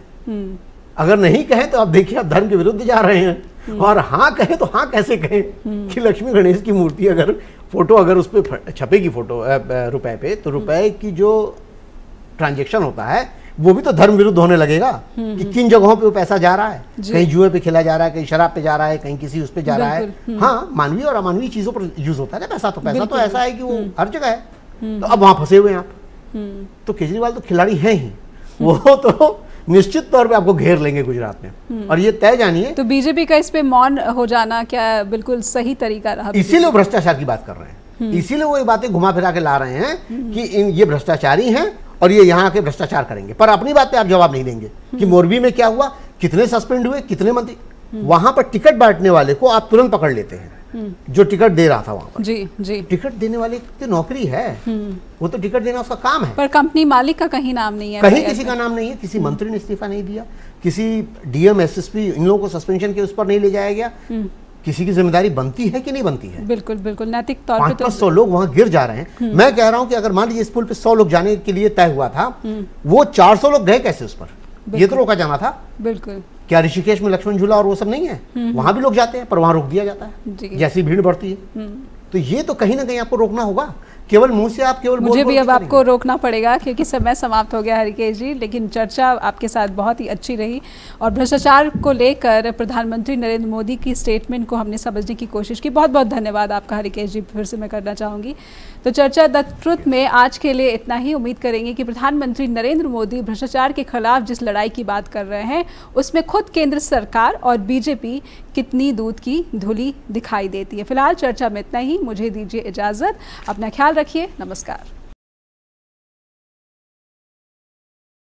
अगर नहीं कहें तो आप देखिए आप धर्म के विरुद्ध जा रहे हैं, और हाँ कहें तो हाँ कैसे कहें कि लक्ष्मी गणेश की मूर्ति अगर फोटो अगर उस पर छपेगी फोटो रुपए पे, तो रुपए की जो ट्रांजैक्शन होता है वो भी तो धर्म विरुद्ध होने लगेगा कि किन जगहों पे वो पैसा जा रहा है। कहीं जुए पे खेला जा रहा है, कहीं शराब पे जा रहा है, कहीं किसी उस पे जा रहा है। हाँ, मानवीय और अमानवीय चीजों पर यूज होता है ना पैसा, तो पैसा तो ऐसा है कि वो हर जगह है। तो अब वहां फंसे हुए हैं आप। तो केजरीवाल तो खिलाड़ी हैं ही, वो तो निश्चित तौर पे आपको घेर लेंगे गुजरात में, और ये तय जानिए। तो बीजेपी का इस पे मौन हो जाना क्या बिल्कुल सही तरीका रहा? इसीलिए वो भ्रष्टाचार की बात कर रहे हैं, इसीलिए वो ये बातें घुमा फिरा के ला रहे हैं कि ये भ्रष्टाचारी हैं और ये यहाँ आके भ्रष्टाचार करेंगे, पर अपनी बात पे आप जवाब नहीं देंगे कि मोरबी में क्या हुआ, कितने सस्पेंड हुए, कितने मंत्री। वहां पर टिकट बांटने वाले को आप तुरंत पकड़ लेते हैं, जो टिकट दे रहा था वहां पर। जी। टिकट देने वाले की नौकरी है, वो तो टिकट देना उसका काम है, पर कंपनी मालिक का कहीं नाम नहीं है, कहीं किसी का नाम नहीं है। किसी मंत्री ने इस्तीफा नहीं दिया, किसी डीएम एसएसपी इन लोगों को सस्पेंशन के उस पर नहीं ले जाया गया। किसी की जिम्मेदारी बनती है कि नहीं बनती है? बिल्कुल बिल्कुल, नैतिक तौर पे 500 लोग वहां गिर जा रहे हैं। मैं कह रहा हूं कि अगर मान लीजिए इस पुल पे 100 लोग जाने के लिए तय हुआ था, वो 400 लोग गए कैसे उस पर? ये तो रोका जाना था। बिल्कुल। क्या ऋषिकेश में लक्ष्मण झूला और वो सब नहीं है? वहां भी लोग जाते हैं, पर वहां रोक दिया जाता है जैसी भीड़ बढ़ती है। तो ये तो कहीं ना कहीं आपको रोकना होगा, केवल मुंह से आप केवल मुझे भी अब आपको रोकना पड़ेगा क्योंकि समय समाप्त हो गया हरिकेश जी, लेकिन चर्चा आपके साथ बहुत ही अच्छी रही और भ्रष्टाचार को लेकर प्रधानमंत्री नरेंद्र मोदी की स्टेटमेंट को हमने समझने की कोशिश की। बहुत बहुत धन्यवाद आपका हरिकेश जी, फिर से मैं करना चाहूँगी। तो चर्चा द ट्रुथ में आज के लिए इतना ही। उम्मीद करेंगे कि प्रधानमंत्री नरेंद्र मोदी भ्रष्टाचार के खिलाफ जिस लड़ाई की बात कर रहे हैं उसमें खुद केंद्र सरकार और बीजेपी कितनी दूध की धुली दिखाई देती है। फिलहाल चर्चा में इतना ही, मुझे दीजिए इजाज़त, अपना ख्याल रखिए, नमस्कार।